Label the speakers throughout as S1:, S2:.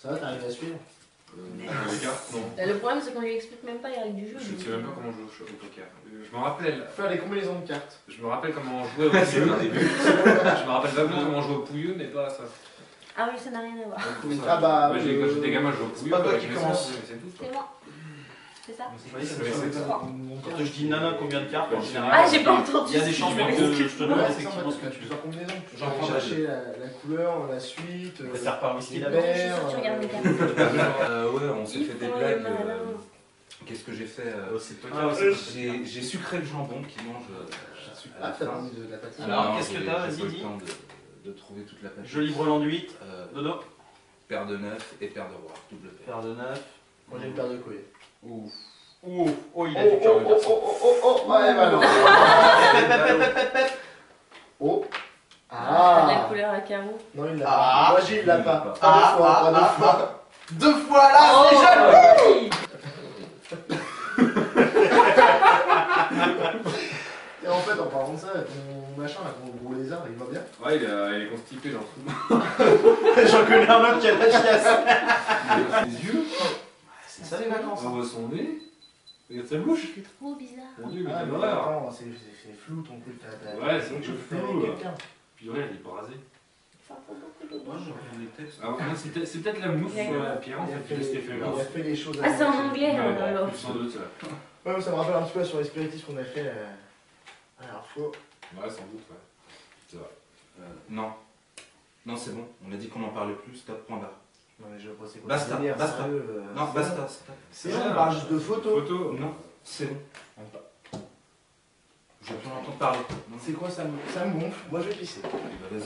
S1: Ça va, t'arrives à suivre?
S2: Les cartes, non.
S3: Le problème, c'est qu'on lui explique même pas les règles du jeu.
S2: Je ne sais même pas comment on joue au poker. Je me rappelle.
S1: Faire les combinaisons de cartes.
S2: Je me rappelle comment on jouait au pouilleux au début. Je me rappelle vaguement comment on jouait au pouilleux, mais pas ça.
S3: Ah oui, ça n'a rien à voir.
S1: Ah bah,
S2: Quand j'étais gamin, je jouais au pouilleux.
S1: pas toi
S2: avec
S1: qui
S2: mes
S1: commence.
S2: sens, c'est tout.
S3: C'est moi. C'est ça?
S4: Quand je dis nana, combien de cartes en général?
S3: Ah, j'ai pas entendu.
S4: Il y a des chances que je te donne
S1: Ouais,
S4: effectivement ce que tu veux.
S1: plusieurs combinaisons.
S4: J'en
S1: Genre
S4: prends
S1: chercher la couleur, la suite.
S4: On va faire par whisky
S1: les
S4: la
S3: Je suis
S1: verres,
S3: sûre que tu regardes mes cartes.
S5: Ouais, on s'est fait des
S3: Ils font
S5: blagues.
S3: les malins.
S5: Qu'est-ce que j'ai fait
S4: C'est poker.
S5: J'ai sucré le jambon qui mange.
S1: Ah, t'as pas mis de la pâtisserie.
S4: Alors,
S5: Non,
S4: qu'est-ce que
S5: j'ai-
S4: t'as?
S5: j'ai
S4: Vas-y,
S5: pas eu
S4: dis.
S5: le temps de trouver toute la pâtisserie.
S4: Joli brelan de 8. Dodo.
S5: Paire de 9 et paire de roi, double paire.
S4: Paire de 9.
S1: Moi j'ai une paire de couilles.
S5: Ouf.
S4: Oh, il a du cœur, le garçon.
S1: Ouais, bah non. Oh.
S3: T'as de la
S1: Ah.
S3: couleur à carreaux.
S1: Non, il l'a
S4: Ah.
S1: pas. Moi j'ai, il l'a pas.
S5: Ah.
S1: Pas deux fois, pas deux fois.
S4: 2 fois là, c'est joli.
S1: Et en fait, en parlant de ça, ton machin, là, ton gros lézard, il va bien?
S2: Ouais, il est constipé dans tout.
S4: J'en connais un autre qui a de la chiasse.
S2: Ses yeux,
S4: C'est ça les vacances.
S2: on voit son nez. Regarde sa bouche.
S3: C'est trop bizarre.
S2: Mon dieu, mais
S1: Ah,
S2: quelle
S1: mais
S2: horreur.
S1: attends, c'est flou ton truc.
S2: Ouais, c'est
S1: donc
S2: un
S1: je
S2: peu
S1: fais avec
S2: flou.
S1: quelqu'un.
S2: Puis regarde, il est pas rasé.
S3: Ça fait beaucoup de
S5: Moi,
S3: dodo.
S5: je regarde les textes.
S2: Ah, ouais, c'est peut-être la mousse
S3: D'accord.
S2: Pierre en
S1: Il a
S2: fait
S1: fait
S2: qui laisse
S1: les-
S2: l'effet
S1: il
S2: là.
S1: a fait les choses à
S3: Ah, c'est en
S1: moitié.
S3: anglais, alors.
S2: Sans doute ça.
S1: Ouais, mais ça me rappelle un petit peu sur les spiritismes qu'on a fait la dernière fois.
S2: Ouais, sans doute, ouais. C'est vrai.
S5: Non. Non, c'est bon. On a dit qu'on n'en parlait plus. Stop, point barre.
S1: Non, mais je vois pas c'est quoi.
S5: Basta,
S1: le délire,
S5: basta.
S1: sérieux,
S5: Non,
S1: c'est
S5: basta.
S1: bon.
S5: Stop.
S1: C'est bon, on parle juste de photos.
S2: Photo.
S5: Non, c'est bon. Je veux plus en entendre parler. Non.
S1: C'est quoi, ça me gonfle. Moi je vais pisser.
S5: Bah, vas-y.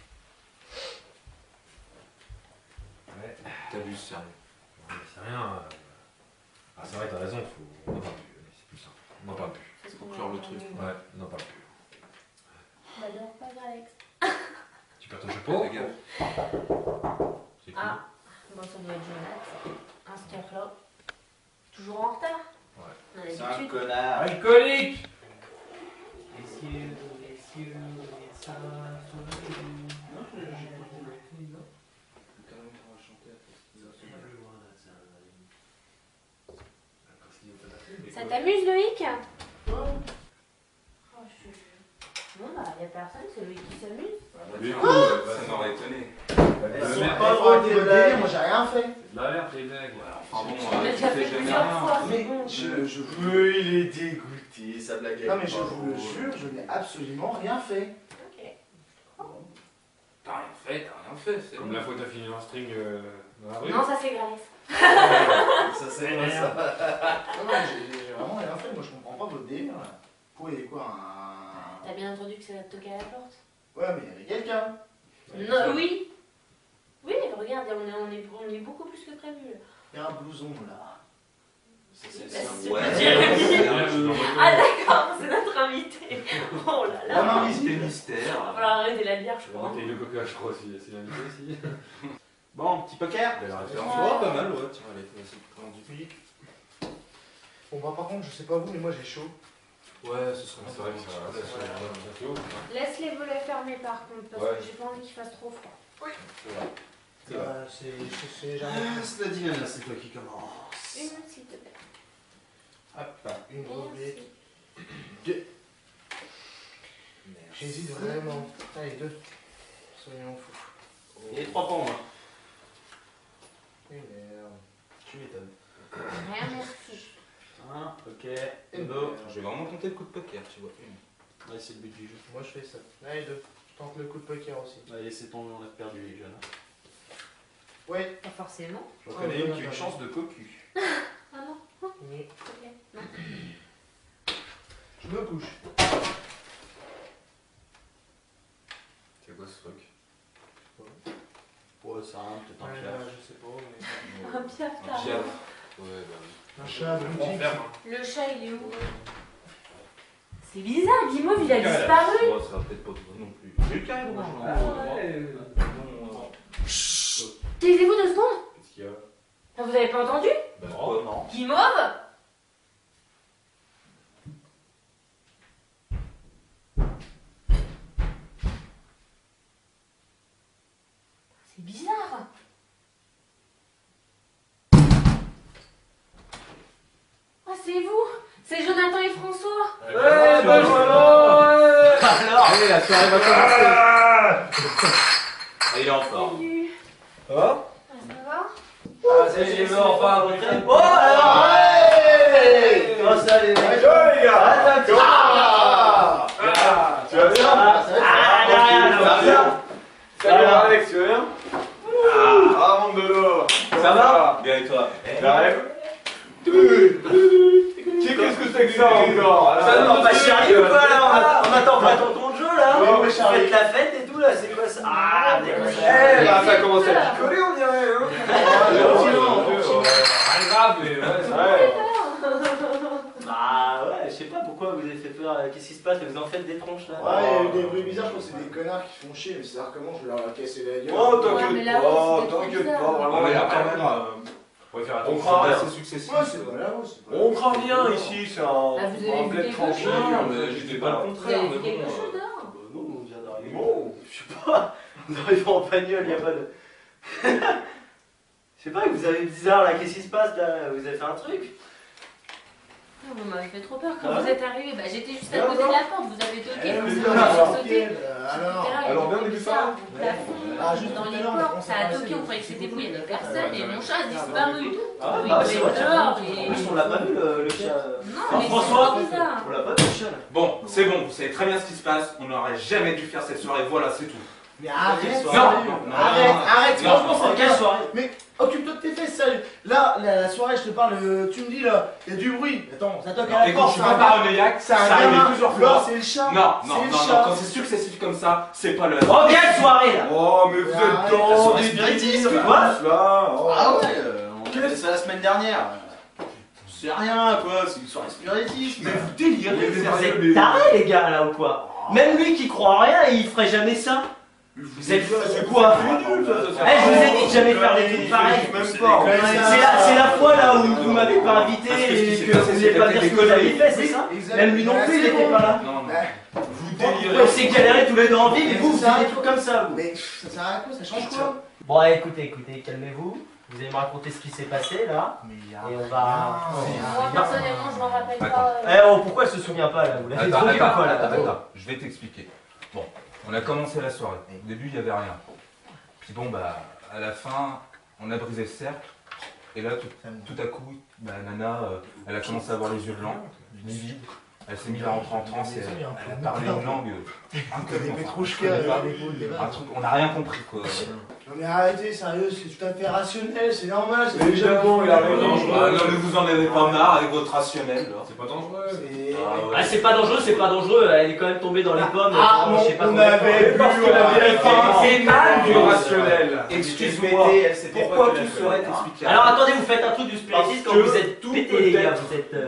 S2: Ouais.
S5: T'abuses, sérieux.
S2: C'est rien. Ah, c'est vrai, t'as raison, on n'en parle plus. C'est plus simple. On n'en parle plus.
S3: C'est ce
S5: Faut
S3: qu'on
S5: clore
S3: a
S5: le
S3: entendu.
S5: truc.
S2: Ouais, on n'en parle plus.
S3: Bah, dors pas, Alex.
S2: Tu perds ton chapeau.
S5: Fais gaffe.
S2: C'est cool.
S3: Ah, bon, ça doit être Jonathan. Un scapula. Toujours en retard.
S2: Ouais.
S3: On a
S4: C'est un
S3: l'habitude.
S4: connard.
S2: Alcoolique.
S3: Ça t'amuse, Loïc? Oh, non, bah, y a personne, c'est Loïc qui s'amuse.
S2: Lui,
S5: Ça m'aurait étonné.
S1: Elles
S2: merde.
S1: sont pas drôles tes blagues, moi j'ai rien fait.
S2: C'est de la merde, les blagues.
S5: Enfin bon,
S3: On a
S5: tu
S3: déjà
S5: fais
S3: fait
S5: jamais
S3: plusieurs
S5: rien.
S3: fois, c'est
S1: Mais
S3: bon.
S1: je vous...
S4: Oui, il est dégoûté, sa blague.
S1: Non mais je vous le jure, je n'ai absolument rien fait.
S3: Ok.
S5: T'as rien fait, c'est
S2: Comme
S5: bon.
S2: la fois que t'as fini un string dans la rue.
S3: Non, ça c'est grave.
S4: Ça, c'est vrai, ça.
S1: Non, non, j'ai vraiment rien fait, moi je comprends pas votre délire là. Pourquoi il y a quoi un...
S3: T'as bien entendu que ça va te toquer à la porte?
S1: Ouais mais il y avait quelqu'un.
S3: Non, oui. Oui, regarde, on est beaucoup plus que prévu.
S1: Il y a un blouson là.
S3: C'est
S5: Ouais.
S3: pas Jérémy.
S2: Ouais.
S3: Ah d'accord, c'est notre invité. Oh là là.
S1: Non, non,
S5: C'était
S3: Il va
S5: mystère.
S3: falloir arrêter la bière, je
S2: La
S3: crois.
S2: bouteille de coca, je crois aussi. C'est l'invité aussi.
S4: Bon, petit poker.
S2: Belle référence.
S5: Oh, pas mal, ouais. Tiens, allez, vas-y, prends du public.
S1: Bon bah par contre je sais pas vous mais moi j'ai chaud.
S5: Ouais, ce serait
S2: C'est vrai que ça fait haut.
S3: Laisse les volets fermés par contre, parce
S2: Ouais.
S3: que j'ai pas envie qu'il fasse trop froid.
S2: C'est vrai.
S1: C'est jamais...
S4: Ah, cela dit, nana, c'est toi qui commence.
S3: Une autre, s'il te plaît.
S1: Hop, une grosse
S3: Merci.
S1: bite. Deux. J'hésite vraiment. Allez, deux. Soyons fous.
S4: Et 3 points, moi.
S1: Et merde.
S4: Tu m'étonnes.
S3: Rien, merci.
S4: Ok.
S1: Et
S4: Dodo.
S1: merde.
S5: Je vais vraiment tenter le coup de poker, tu vois.
S4: Ouais, c'est le but du jeu.
S1: Moi je fais ça. Allez, deux. Je tente le coup de poker aussi.
S4: Allez, c'est tomber, on a perdu les jeunes.
S1: Ouais.
S3: Pas forcément.
S4: J'en connais une qui a une chance de cocu.
S3: Ah non,
S1: Oui.
S3: ok. Non.
S1: Je me couche.
S2: C'est quoi ce truc?
S4: Ouais, ça a un, peut-être un
S1: Ouais,
S4: piaf.
S1: là, je sais pas mais...
S3: Un piaf,
S5: Un
S3: t'as
S5: piaf.
S3: raison.
S5: Ouais, bah oui.
S1: Un chat
S2: On
S1: boutique.
S2: ferme.
S3: Le chat, il est où? C'est bizarre, Guimauve, il a disparu.
S5: Bon, ça va peut-être pas toi non plus. J'ai le carré, moi, je
S3: Taisez-vous 2 secondes.
S2: Qu'est-ce qu'il y a?
S3: Ah, vous avez pas entendu?
S5: Bah, quoi, non.
S3: Guimauve? C'est bizarre.
S4: la soirée va commencer.
S5: Il est en forme.
S3: Salut.
S4: Ça va?
S3: Ça va?
S4: Ah, salut les mecs, enfin, retraite. Oh,
S1: Ouais.
S4: comment ça les mecs?
S1: Yo les gars.
S4: Tu vas bien? Salut Alex, tu vas bien? Ah, mon dodo. Ça va?
S5: Bien et toi?
S4: J'arrive. Qu'est-ce que c'est que ça encore?
S6: Ça non, pas Charlie ou quoi là? On attend pas ton jeu là?
S1: Ouais,
S6: Vous
S1: Charlie.
S6: faites la fête et tout là, c'est quoi ça? Ah, d'accord.
S4: Eh bah ça commence à picoler on dirait hein.
S2: Rien de grave, mais ouais, c'est vrai.
S4: Ouais.
S6: Bah ouais, je sais pas pourquoi vous avez fait peur. Qu'est-ce qui se passe? Vous en faites des tronches là?
S1: Ouais, il y a eu des bruits bizarres, je pense que c'est des connards qui font chier, mais c'est savoir comment je vais leur casser la gueule.
S4: Oh
S3: Ouais, mais
S4: t'inquiète
S3: là,
S4: pas,
S3: c'était trop
S4: t'inquiète
S3: bizarre.
S4: pas,
S5: Ah,
S4: vraiment
S5: mais
S4: il y a
S5: après,
S4: quand même...
S2: On va faire
S4: On
S2: attention.
S4: craint rien.
S5: c'est successif.
S1: Ouais, c'est pas là, c'est pas là.
S4: On craint rien ici, c'est un
S3: Ah, vous avez vu
S4: bled
S3: quelque
S4: tranquille.
S3: chose?
S5: Non, mais je dis pas le
S3: Vous
S5: contraire,
S3: avez
S5: mais
S3: vu quelque
S5: bon.
S3: chose dehors?
S6: Non, on vient d'arriver.
S4: Bon.
S6: Je sais pas, on arrive en bagnole, y'a pas de. Je sais pas, vous avez bizarre là, qu'est-ce qui se passe là? Vous avez fait un truc?
S3: Ah, vous m'avez fait trop peur quand
S6: Ah ouais?
S3: vous êtes arrivé. Bah, j'étais juste à
S4: Bien,
S3: côté de
S4: non.
S3: la porte, vous avez toqué, donc
S1: Mais
S3: c'est
S1: non,
S3: moi
S1: alors,
S3: qui ai sauté.
S1: alors,
S4: bien début ça.
S3: Au plafond,
S1: Ah, juste
S3: dans
S1: tout à
S3: les
S1: l'heure,
S3: portes,
S1: on
S3: ça
S1: s'est
S3: a
S1: passé,
S3: toqué, on croyait que c'était vous, il y avait personne et mon chat a
S1: Ah,
S3: disparu.
S6: Ah,
S3: Oui,
S6: bah
S3: il
S6: c'est
S3: est
S6: vrai.
S3: dehors
S6: En
S3: et.
S6: plus, on l'a pas vu le chat.
S3: Non,
S6: Ah,
S3: mais
S6: François,
S3: c'est bizarre.
S6: on l'a pas vu le chat là.
S5: Bon, c'est bon, vous savez très bien ce qui se passe. On n'aurait jamais dû faire cette soirée, voilà, c'est tout.
S1: Mais arrête,
S6: Non,
S1: sérieux.
S5: non,
S1: Arrête,
S5: non,
S1: franchement,
S5: non,
S1: c'est
S6: Quelle
S1: bien.
S6: soirée?
S1: Occupe-toi de tes fesses, sérieux. Là, la soirée, je te parle, tu me dis là, il y a du bruit. Attends, ça toque à la
S5: Écoute,
S1: porte.
S5: je suis pas paranoïaque,
S1: C'est
S5: ça
S1: un
S5: arrive
S1: gamin.
S5: plusieurs
S1: Là,
S5: fois.
S1: c'est le chat.
S5: Non,
S1: C'est
S5: non,
S1: le
S5: non,
S1: chat.
S5: non, quand c'est successif comme ça, c'est pas le.
S6: Oh, quelle soirée là?
S4: Oh mais vous êtes
S1: Arrête,
S4: dans
S1: la
S4: des
S1: soirée
S4: délires
S1: spiritisme,
S6: quoi.
S4: tous, là. Oh.
S1: Ah ouais,
S4: on a fait ça la semaine dernière. C'est rien quoi, c'est une soirée spiritiste.
S5: Mais vous délirez,
S6: Vous êtes tarés les gars là ou quoi? Même lui qui croit en rien, il ferait jamais ça. Vous êtes
S4: c'est quoi?
S6: Eh, je vous ai dit de jamais faire des trucs pareils.
S4: Même pas.
S6: C'est la fois là où vous m'avez pas invité
S5: Parce que ce qui
S6: et
S5: s'est
S6: que
S5: passé,
S6: vous
S5: c'est
S6: voulez pas
S5: que
S6: dire
S5: t'as
S6: ce que vous avez
S5: des
S6: fait, c'est ça? Même lui non plus, il était pas là.
S5: Non, non.
S1: Ouais.
S5: Vous
S6: On
S5: délirez.
S6: s'est galéré tous les deux en ville et vous, vous
S1: Ça.
S6: faites des trucs comme ça, vous.
S1: Mais ça sert à quoi? Ça change quoi?
S6: Bon, écoutez, calmez-vous. Vous allez me raconter ce qui s'est passé là.
S1: Mais
S6: Et on va.
S3: Moi, personnellement, je m'en rappelle pas.
S5: Attends.
S6: Eh, oh, pourquoi elle se souvient pas là? Vous l'avez
S5: Attends,
S6: drogué ou
S5: attends,
S6: quoi là?
S5: attends, je vais t'expliquer. Bon, on a commencé la soirée. Au début, il n'y avait rien. Puis bon, bah, à la fin, on a brisé le cercle. Et là, tout à coup, bah, Nana, elle a commencé à avoir les yeux blancs, livides. Elle s'est mise à rentrer en transe et elle a parlé une langue inconnue.
S1: Des
S5: enfin,
S1: pétrouchkas,
S5: je connais pas.
S1: des
S5: Un truc, on n'a rien compris quoi.
S1: Non mais arrêtez, sérieux, c'est tout à fait rationnel, c'est normal. C'est
S4: Évidemment, il a raison.
S5: Ah, non, mais vous en avez pas marre avec votre rationnel là.
S2: C'est pas dangereux.
S1: C'est...
S6: Ah, c'est pas dangereux, elle est quand même tombée dans les pommes.
S1: Ah,
S6: je sais pas
S1: on
S6: combien de
S1: avait
S6: fois.
S1: bu, on avait
S5: C'est mal
S4: du rationnel.
S5: Excuse-moi, pourquoi tout serait expliqué?
S6: Alors attendez, vous faites un truc du spiritisme quand
S4: Parce
S6: vous
S4: que
S6: êtes
S4: tout
S6: pété les gars,
S4: peut-être-
S6: vous êtes.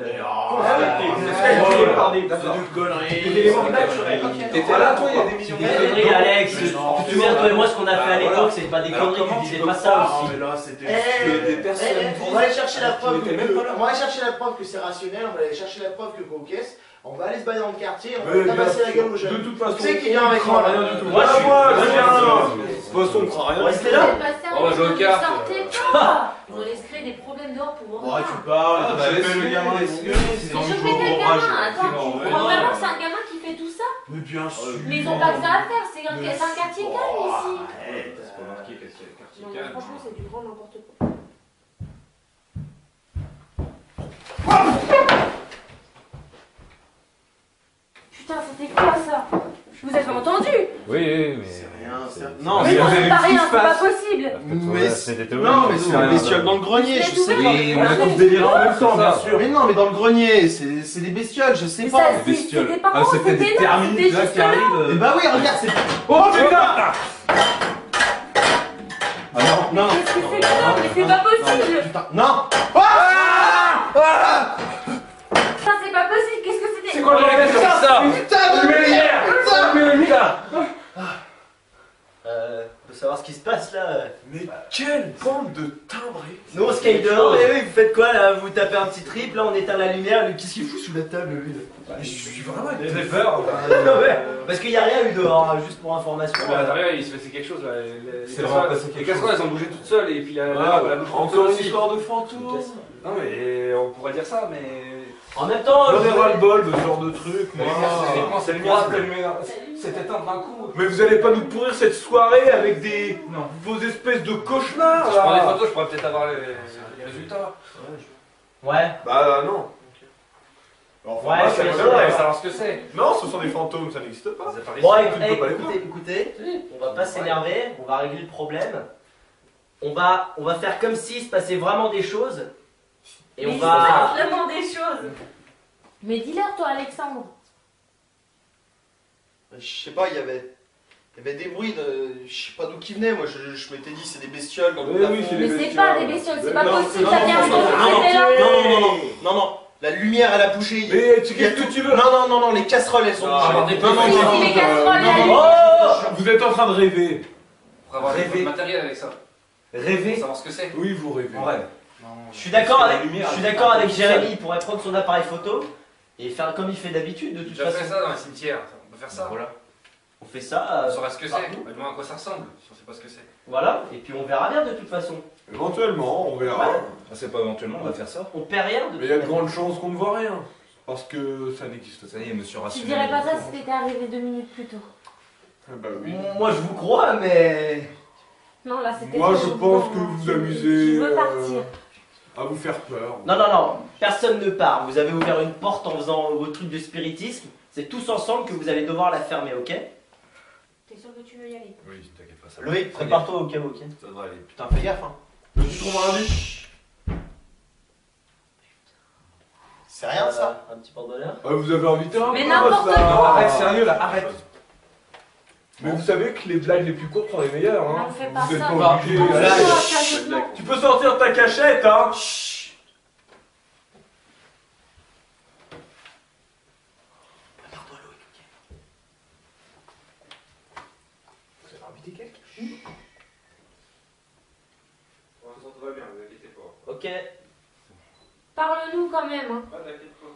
S5: T'étais là toi, il y a des millions
S6: Des conneries, Alex. Tu te souviens toi et moi ce qu'on a fait à l'époque, c'est pas des
S5: Alors,
S6: conneries,
S5: comment
S6: tu
S5: tu
S6: disais
S5: peux
S6: pas ça
S5: croire,
S6: aussi.
S4: mais là c'était.
S5: des personnes
S1: on va aller chercher la preuve
S5: Tu n'étais
S1: que,
S5: même pas là.
S1: on va aller chercher la preuve que c'est rationnel, on va aller chercher la preuve que Coquesse, on va aller se balader dans le quartier, on
S4: Mais
S1: va tabasser
S4: bien
S1: la gueule
S4: sûr.
S1: aux jeunes.
S4: De toute façon,
S1: Tu sais qui vient avec
S4: on
S1: moi,
S4: craint
S1: là.
S4: rien du tout.
S6: Moi, je suis-
S4: je viens.
S5: De
S4: De toute façon, on craint rien.
S6: Restez
S3: Vous
S6: là.
S3: êtes pas sérieux,
S2: On va jouer aux
S3: ne
S2: cartes.
S3: sortez pas. Vous allez se créer des problèmes dehors pour
S4: Oh,
S3: rien.
S4: tu parles,
S5: Ah,
S4: t'as
S5: bah,
S4: fait le gamin.
S5: laisse-le,
S3: Mais je fais quel gamin? Attends, tu crois vraiment que c'est un gamin qui fait tout ça?
S4: Mais bien sûr.
S3: Mais ils ont pas que ça à faire, c'est un quartier calme ici.
S2: C'est pas marqué que c'est quartier
S3: Non, mais
S2: calme.
S3: franchement, c'est du grand n'importe quoi. Putain, c'était quoi ça? Vous avez entendu?
S2: Oui, mais.
S4: C'est rien, c'est-
S5: Non,
S3: Mais non,
S5: vous avez
S3: c'est pas
S5: vu ce qui
S3: rien,
S5: se
S3: c'est pas
S5: passe.
S3: possible.
S4: Non, mais c'est un bestiole dans le grenier, je sais pas.
S5: Et on a tous déliré en même temps, bien sûr.
S4: Mais non, mais dans le grenier, c'est des bestioles, je sais
S3: Mais
S4: pas.
S3: ça,
S5: Des bestioles.
S3: c'était pas
S5: Ah,
S3: moi,
S5: c'est peut-être des
S3: c'était là,
S5: termites
S3: c'était
S5: là
S3: juste
S5: qui
S3: là.
S5: arrivent.
S4: Et bah oui, regarde, c'est.
S5: Oh putain!
S4: Ah non, non,
S3: Qu'est-ce que c'est que ça? Mais c'est pas possible.
S4: putain, non!
S3: Ça, c'est pas possible. Qu'est-ce que c'était?
S2: C'est quoi le règle sur ça?
S4: Putain de merde!
S6: Faut savoir ce qui se passe là.
S4: Mais quelle bande de timbrés!
S6: Nous on skate dehors et oui, vous faites quoi là? Vous tapez un petit trip, là on éteint la lumière, lui qu'est-ce qu'il fout sous la table lui là?
S4: Je suis vraiment
S2: J'ai fait peur.
S6: Ouais, parce qu'il n'y a rien eu dehors, hein, juste pour information.
S2: À l'intérieur, il se passait quelque chose là.
S5: C'est vraiment passé
S2: Les
S5: quelque
S2: casseroles,
S5: chose.
S2: elles ont bougé toutes seules et puis la bouche
S4: encore une
S2: aussi.
S4: histoire de fantôme!
S2: Non mais on pourrait dire ça, mais
S6: En même temps,
S7: J'en ai
S6: je-
S7: ras-le-bol de ce genre de truc, moi.
S5: C'est le mien, c'est éteindre d'un coup.
S7: Mais vous allez pas nous pourrir cette soirée avec vos espèces de cauchemars
S2: Si je prends des
S7: là.
S2: photos, je pourrais peut-être avoir les résultats.
S6: Ouais.
S7: Bah non.
S1: Enfin,
S6: Ouais,
S1: moi,
S6: je
S1: ça
S6: suis
S1: me
S6: sûr,
S1: donne,
S6: ouais.
S1: ouais.
S2: savoir ce que c'est.
S7: Non, ce sont des fantômes, ça n'existe pas.
S2: Des apparitions.
S6: Bon,
S7: tu ne peux pas les voir.
S6: écoutez, on va pas s'énerver, on va régler le problème. On va faire comme s'il se passait vraiment des choses. Et
S3: Mais
S6: on
S3: il
S6: va.
S3: se passe vraiment des choses.
S8: Mais dis-leur, toi, Alexandre.
S4: Je sais pas, il y avait des bruits, je sais pas d'où qui venaient, moi je m'étais dit c'est des bestioles dans le
S7: Oui,
S4: plafond.
S7: oui, c'est
S8: Mais
S7: des
S8: c'est pas des
S7: bestioles.
S8: bestioles, c'est pas
S7: Non,
S8: possible,
S4: non,
S8: t'as bien
S4: non,
S8: entendu
S4: non,
S8: que c'était là.
S4: Non, la lumière elle a bougé.
S7: Mais tu qu'est-ce que tu veux?
S4: Non, les casseroles elles sont
S2: Non,
S4: bougées.
S2: non,
S3: Oui, si les casseroles, la lumière.
S7: Oh, vous êtes en train de rêver.
S2: Pour avoir
S5: Rêver.
S2: du matériel avec ça. Pour
S5: Rêver
S2: savoir ce que c'est.
S7: Oui, vous rêvez.
S5: en rêve.
S6: Je suis d'accord
S5: Parce que la
S6: avec,
S5: lumière,
S6: je suis
S5: elle-
S6: d'accord avec
S5: elle-
S6: Jérémy, il pourrait prendre son appareil photo et faire comme il fait d'habitude de
S2: J'ai
S6: toute
S2: déjà fait
S6: façon.
S2: ça dans les cimetières. On peut faire ça.
S5: Voilà.
S6: On fait ça,
S2: On saura ce que c'est.
S6: partout.
S2: Du moins à quoi ça ressemble. Si on sait pas ce que c'est.
S6: Voilà, et puis on verra bien de toute façon.
S7: Éventuellement, on verra.
S6: Ouais.
S5: Ah, c'est pas éventuellement, on va faire ça.
S6: On perd rien de
S7: Mais il y a de
S6: toute façon.
S7: grandes chances qu'on ne voit rien. Parce que ça n'existe
S5: Ça
S7: pas.
S5: y est, monsieur
S8: Tu
S5: rationnel.
S8: dirais pas ça si t'étais arrivé 2 minutes plus tôt.
S7: Ah bah oui.
S6: Moi je vous crois, mais.
S8: Non, là, c'était
S7: Moi,
S8: trop
S7: je pense
S8: évident,
S7: que
S8: hein.
S7: vous amusez
S8: Je veux partir.
S7: à vous faire peur.
S6: Non, personne ne part. Vous avez ouvert une porte en faisant vos trucs de spiritisme. C'est tous ensemble que vous allez devoir la fermer, ok?
S3: T'es sûr que tu veux y aller?
S2: Oui, t'inquiète pas. Ça
S6: Loïc, prépare-toi au cas où, ok?
S2: Ça devrait aller.
S4: Putain, fais gaffe hein.
S7: Tu trouves un lit?
S4: C'est rien ça.
S6: Un petit porte-bonheur.
S7: Ah, vous avez invité un
S3: Mais
S7: pote,
S3: n'importe
S7: là.
S3: quoi.
S5: Non, arrête, sérieux là, arrête.
S7: Mais vous savez que les blagues les plus courtes sont les meilleures, hein.
S3: Non, on fait pas
S7: Vous êtes
S3: ça.
S7: pas obligés.
S3: On fait
S7: Allez.
S3: ça, sérieusement.
S7: Tu peux sortir ta cachette, hein.
S6: Prépare-toi, Loïc, ok?
S7: Vous avez invité quelqu'un?
S2: Ça va bien, ne vous inquiétez pas.
S6: Ok.
S3: Parle-nous quand même. Hein.
S2: Pas t'inquiète pas.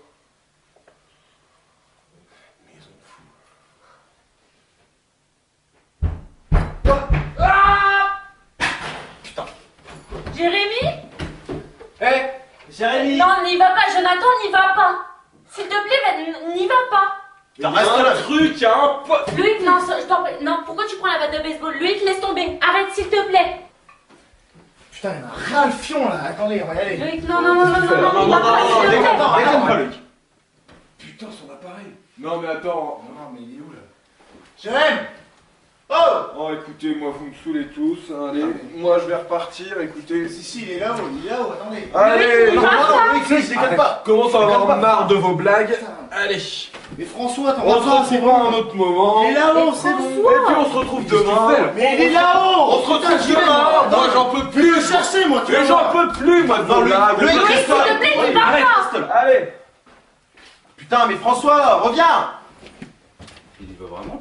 S3: Jérémy?
S6: Jérémy!
S3: Non, n'y va pas, Jonathan, n'y va pas. S'il te plaît, n'y va pas.
S4: T'as resté là.
S7: Truc, hein.
S3: Loïc, non, je t'en prie. Non, pourquoi tu prends la batte de baseball? Loïc, laisse tomber. Arrête, s'il te plaît.
S1: Putain, il y en a ras le fion là. Attendez, on va y aller.
S3: Loïc, non, n'y va pas, s'il te plaît.
S4: Déconne pas Luc.
S7: Putain, son appareil. Non, mais attends.
S2: Non, mais il est où là?
S1: Jérém! Oh!
S7: Oh, écoutez, moi, vous me saoulez tous. Allez, moi, je vais repartir. Écoutez.
S1: Si, il est là-haut, attendez.
S7: Allez.
S3: Loïc,
S1: Non, je déconne pas.
S7: Commence à avoir marre de vos blagues.
S1: Putain.
S7: Allez.
S1: Mais François, t'en
S7: On
S1: vas
S7: se
S1: pas, c'est
S7: retrouvera
S1: bon.
S7: un autre moment.
S1: Il est là-haut,
S3: Mais
S1: c'est bon.
S3: François.
S7: Et puis on se retrouve demain.
S1: Mais il est là-haut!
S7: On se retrouve demain. Moi j'en peux
S1: Tu veux
S7: plus.
S1: chercher, moi, tu
S7: Mais
S1: vas
S7: j'en
S1: voir.
S7: peux plus, moi, de vos blagues.
S4: Loïc,
S3: Loïc, s'il te plaît, n'y va
S4: Arrête,
S3: pas.
S4: reste là.
S7: Allez.
S4: Putain, mais François, reviens.
S5: Il y va vraiment.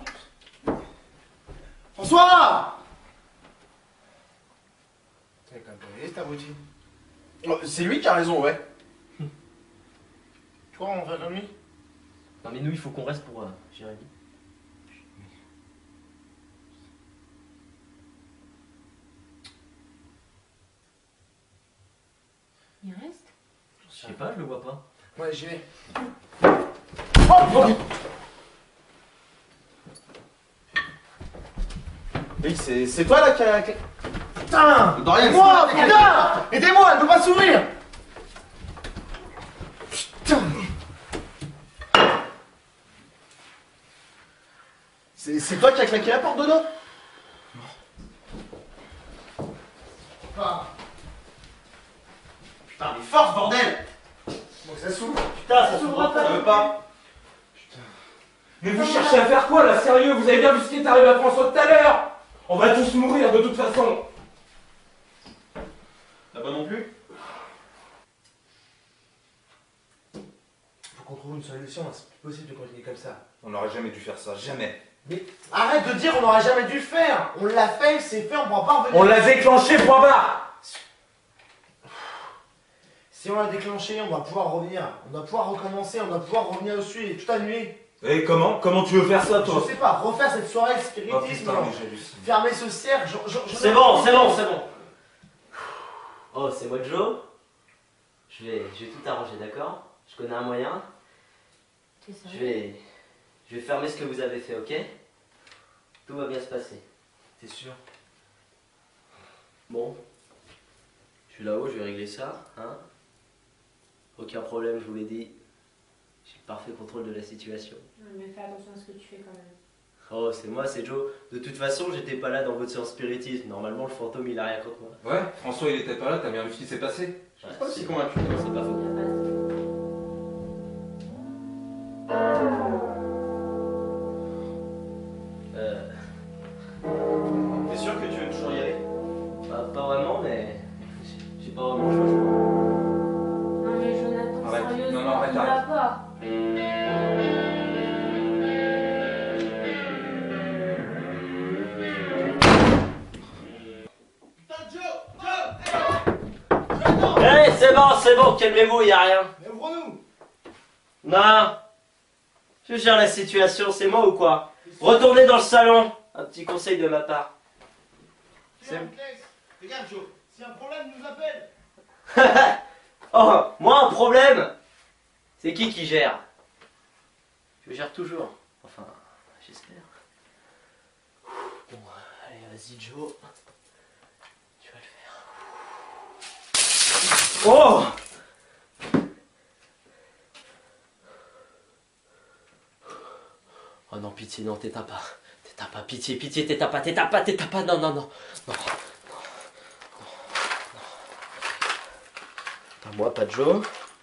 S1: François! T'as quand même pas aidé, cet abruti.
S4: Oh, c'est lui qui a raison, ouais.
S1: Tu crois qu'on va faire comme lui?
S6: Non, mais nous, il faut qu'on reste pour Jérémy.
S8: Il reste?
S6: Je sais pas, je le vois pas.
S1: Ouais, j'y vais.
S4: Oui, c'est toi là qui a.
S1: Putain!
S4: Dorian,
S1: Aidez-moi,
S4: c'est toi.
S1: putain! Aidez-moi, elle peut pas s'ouvrir! Putain!
S4: C'est toi qui a claqué la porte, Dodo?
S1: Ah,
S4: Putain, mais force, bordel!
S1: donc ça s'ouvre.
S6: Putain, ça s'ouvre
S4: Ça
S6: pas.
S4: veut pas.
S5: Mais vous cherchez à faire quoi là, sérieux? Vous avez bien vu ce qui est arrivé à François tout à l'heure? On va tous mourir de toute façon.
S4: Là-bas non plus?
S1: Faut qu'on trouve une solution, c'est plus possible de continuer comme ça.
S5: On n'aurait jamais dû faire ça, jamais.
S1: Mais arrête de dire on n'aurait jamais dû le faire! On l'a fait, c'est fait, on pourra pas revenir.
S5: On l'a déclenché, point barre.
S1: Si on l'a déclenché, on va pouvoir revenir. On doit pouvoir recommencer, on doit pouvoir revenir dessus et tout annuler.
S5: Et comment tu veux faire ça,
S1: Je
S5: toi?
S1: sais pas, refaire cette soirée de
S5: Oh
S1: spiritisme,
S5: putain, mais j'hallucine.
S1: fermer ce cercle,
S6: C'est bon, c'est bon, c'est bon. Oh, c'est moi Joe. Je vais tout arranger, d'accord? Je connais un moyen.
S8: T'es
S6: Je
S8: sérieux?
S6: vais fermer ce que vous avez fait, ok? Tout va bien se passer.
S5: T'es sûr?
S6: Bon. Je suis là-haut, je vais régler ça, hein? Aucun problème, je vous l'ai dit. J'ai le parfait contrôle de la situation.
S8: Mais fais attention à ce que tu fais quand même.
S6: Oh, c'est moi, c'est Joe. De toute façon, j'étais pas là dans votre séance spiritisme. Normalement, le fantôme, il a rien contre moi.
S5: Ouais, François il était pas là, t'as bien vu ce qui s'est passé. Je suis pas aussi convaincu.
S6: C'est pas faux.
S8: Y a pas de-
S4: T'es sûr que tu veux toujours y aller?
S6: Pas vraiment, mais j'ai pas vraiment le choix, je crois.
S8: Non mais Jonathan,
S5: Arrête.
S8: sérieusement,
S5: Non, arrête,
S8: il va pas.
S6: Eh, c'est bon, calmez-vous, y a rien.
S1: Mais ouvre-nous!
S6: Non. Je gère la situation, c'est moi ou quoi? Retournez dans le salon. Un petit conseil de ma part.
S1: Regarde, Joe, s'il y a un problème, nous appelle!
S6: Oh, moi un problème? C'est qui gère? Je gère toujours. Enfin, j'espère. Bon, allez, vas-y Joe. Tu vas le faire. Oh! Oh non, pitié, non, t'éteins pas. T'éteins pas, pitié, t'éteins pas, non. Pas moi, pas Joe.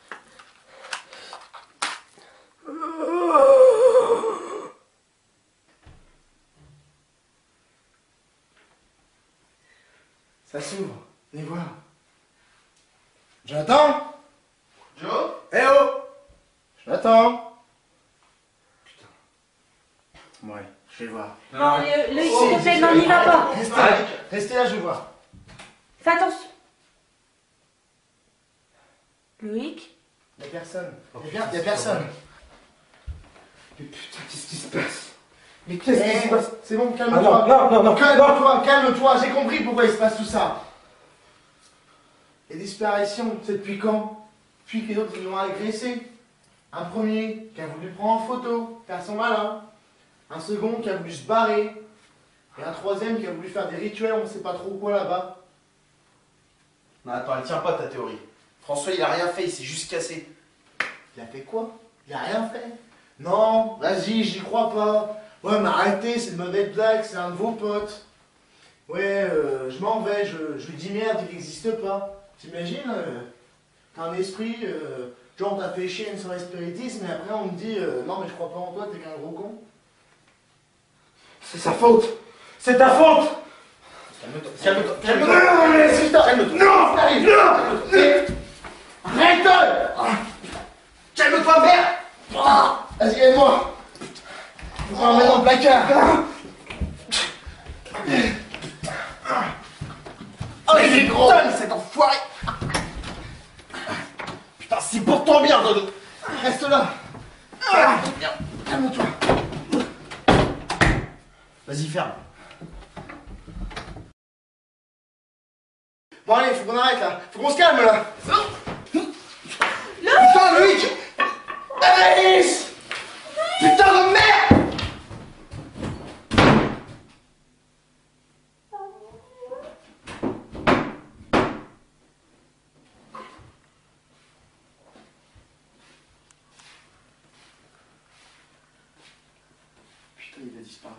S1: Ça s'ouvre, venez voir. Jonathan?
S4: Joe?
S1: Eh oh! Jonathan? Putain. Ouais, je vais voir.
S8: Non, le s'il te plaît, non, n'y va pas.
S1: Restez là, je vais voir.
S8: Fais attention. Loïc?
S1: Y'a personne. Y'a personne. Mais putain, qu'est-ce qui se passe? Mais qu'est-ce qui se passe? C'est bon, calme-toi.
S2: non,
S1: Calme-toi, j'ai compris pourquoi il se passe tout ça. Les disparitions, c'est depuis quand? Depuis que les autres ils l'ont agressé. Un premier qui a voulu prendre en photo, faire son malin. Un second qui a voulu se barrer. Et un troisième qui a voulu faire des rituels, on sait pas trop quoi là-bas.
S4: Non, attends, elle tient pas ta théorie. François, il a rien fait, il s'est juste cassé.
S1: Il a fait quoi? Il a rien fait. Non, vas-y, j'y crois pas. Ouais, mais arrêtez, c'est une mauvaise blague, c'est un de vos potes. Ouais, je m'en vais, je lui dis merde, il n'existe pas. T'imagines, t'as un esprit, genre on t'a fait chier une soirée spiritisme, et après on me dit non, mais je crois pas en toi, t'es qu'un gros con.
S2: C'est sa faute. C'est ta faute.
S1: Calme-toi. Non, mais si je t'arrête. Non, t'arrives. Non. Arrête. Calme-toi, merde. Vas-y, aide-moi. On va remettre dans le placard. Oh, il est gros. Putain, cet enfoiré. Putain, c'est pour ton bien, Dodo. Reste là. Calme-toi. Vas-y, ferme. Bon, allez, faut qu'on arrête là. Faut qu'on se calme là. Putain, Loïc. Alice. Putain de merde. Putain, il a disparu.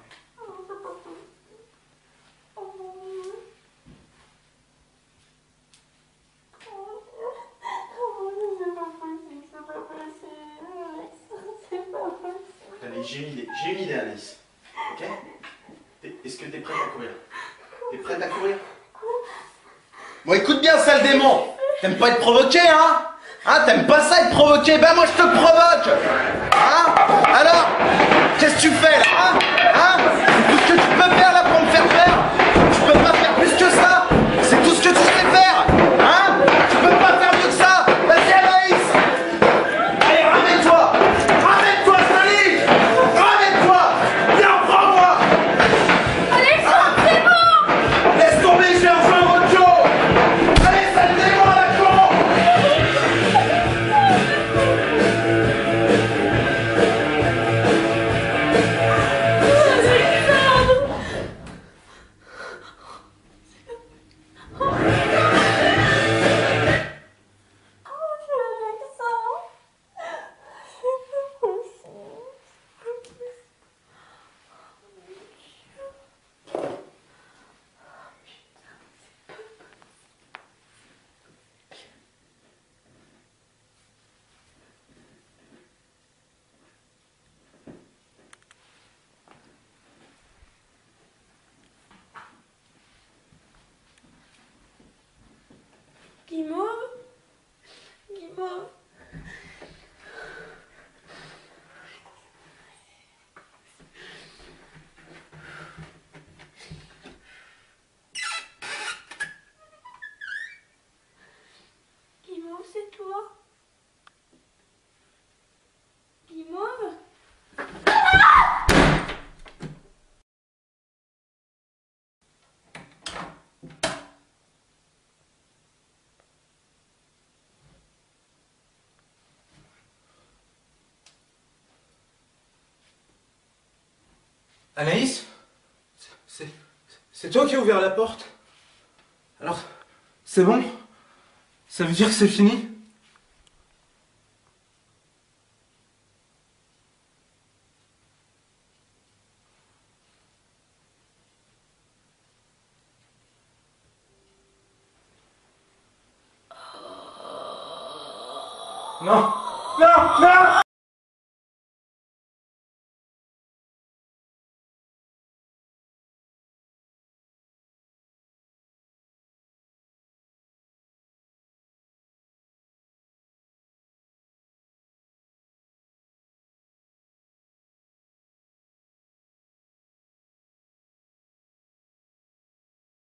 S1: Allez, j'ai une idée, Alice. Ok? Est-ce que t'es prête à courir? T'es prête à courir? Bon, écoute bien, sale démon! T'aimes pas être provoqué, hein? Hein, t'aimes pas ça être provoqué? Ben moi je te provoque! Hein? Alors? Qu'est-ce que tu fais là? Hein? Hein? C'est tout ce que tu peux faire là pour me faire peur? Tu peux pas faire plus que ça? C'est tout ce que tu sais faire! Hein? Tu peux pas faire mieux que ça! Vas-y, Anaïs! Allez, ramène-toi! Ramène-toi, Sally! Ramène-toi! Viens, prends-moi!
S8: Alexandre, c'est bon!
S4: Laisse tomber, je vais rejoindre Joe! Allez, sale démon à la con!
S5: Anaïs? C'est toi qui as ouvert la porte? Alors, c'est bon? Ça veut dire que c'est fini? Non! Non! Non!